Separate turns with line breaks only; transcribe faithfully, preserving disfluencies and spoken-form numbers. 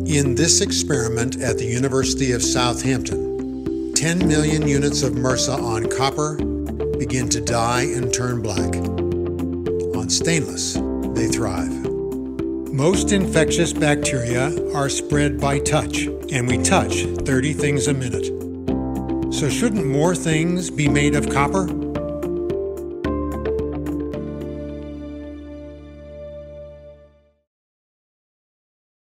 In this experiment at the University of Southampton, ten million units of MRSA on copper begin to die and turn black. On stainless, they thrive. Most infectious bacteria are spread by touch, and we touch thirty things a minute. So shouldn't more things be made of copper?